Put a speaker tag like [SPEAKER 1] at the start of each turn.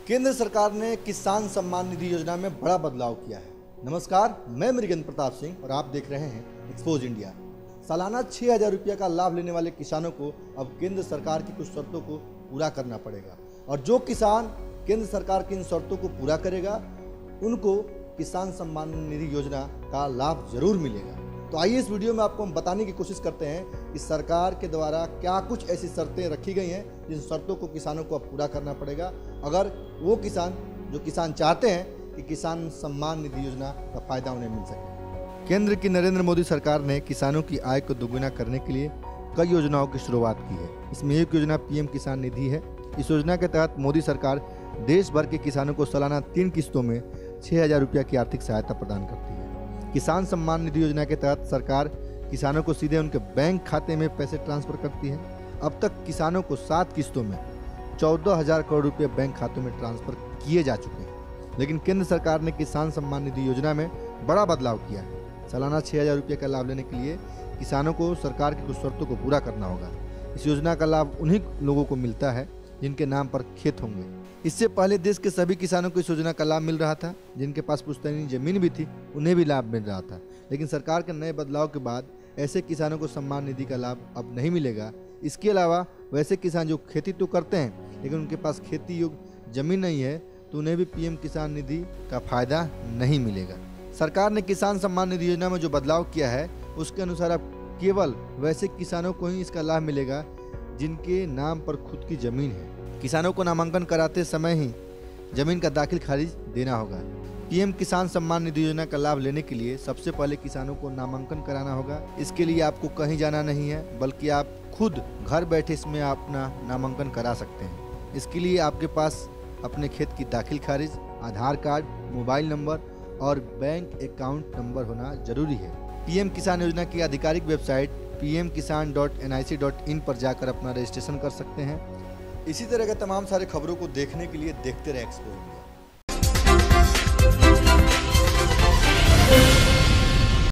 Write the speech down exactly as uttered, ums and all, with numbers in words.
[SPEAKER 1] केंद्र सरकार ने किसान सम्मान निधि योजना में बड़ा बदलाव किया है। नमस्कार, मैं मृगेंद्र प्रताप सिंह और आप देख रहे हैं एक्सपोज इंडिया। सालाना छः हज़ार रुपये का लाभ लेने वाले किसानों को अब केंद्र सरकार की कुछ शर्तों को पूरा करना पड़ेगा और जो किसान केंद्र सरकार की इन शर्तों को पूरा करेगा उनको किसान सम्मान निधि योजना का लाभ जरूर मिलेगा। तो आइए इस वीडियो में आपको हम बताने की कोशिश करते हैं कि सरकार के द्वारा क्या कुछ ऐसी शर्तें रखी गई हैं जिन शर्तों को किसानों को अब पूरा करना पड़ेगा अगर वो किसान जो किसान चाहते हैं कि किसान सम्मान निधि योजना का फायदा उन्हें मिल सके। केंद्र की नरेंद्र मोदी सरकार ने किसानों की आय को दोगुना करने के लिए कई योजनाओं की शुरुआत की है। इसमें एक योजना पीएम किसान निधि है। इस योजना के तहत मोदी सरकार देश भर के किसानों को सालाना तीन किस्तों में छः हजार रुपया की आर्थिक सहायता प्रदान करती है। किसान सम्मान निधि योजना के तहत सरकार किसानों को सीधे उनके बैंक खाते में पैसे ट्रांसफर करती है। अब तक किसानों को सात किस्तों में चौदह हजार करोड़ रुपए बैंक खातों में ट्रांसफर किए जा चुके हैं। लेकिन केंद्र सरकार ने किसान सम्मान निधि योजना में बड़ा बदलाव किया है। सालाना छः हजार रुपये का लाभ लेने के लिए किसानों को सरकार की कुछ शर्तों को पूरा करना होगा। इस योजना का लाभ उन्हीं लोगों को मिलता है जिनके नाम पर खेत होंगे। इससे पहले देश के सभी किसानों को इस योजना का लाभ मिल रहा था। जिनके पास पुश्तैनी जमीन भी थी उन्हें भी लाभ मिल रहा था। लेकिन सरकार के नए बदलाव के बाद ऐसे किसानों को सम्मान निधि का लाभ अब नहीं मिलेगा। इसके अलावा वैसे किसान जो खेती तो करते हैं लेकिन उनके पास खेती योग्य जमीन नहीं है तो उन्हें भी पीएम किसान निधि का फायदा नहीं मिलेगा। सरकार ने किसान सम्मान निधि योजना में जो बदलाव किया है उसके अनुसार अब केवल वैसे किसानों को ही इसका लाभ मिलेगा जिनके नाम पर खुद की जमीन है। किसानों को नामांकन कराते समय ही जमीन का दाखिल खारिज देना होगा। पीएम किसान सम्मान निधि योजना का लाभ लेने के लिए सबसे पहले किसानों को नामांकन कराना होगा। इसके लिए आपको कहीं जाना नहीं है बल्कि आप खुद घर बैठे इसमें अपना नामांकन करा सकते हैं। इसके लिए आपके पास अपने खेत की दाखिल खारिज, आधार कार्ड, मोबाइल नंबर और बैंक अकाउंट नंबर होना जरूरी है। पीएम किसान योजना की आधिकारिक website P M Kisan dot N I C dot in पर जाकर अपना रजिस्ट्रेशन कर सकते हैं। इसी तरह के तमाम सारे खबरों को देखने के लिए देखते रहे एक्सपोज।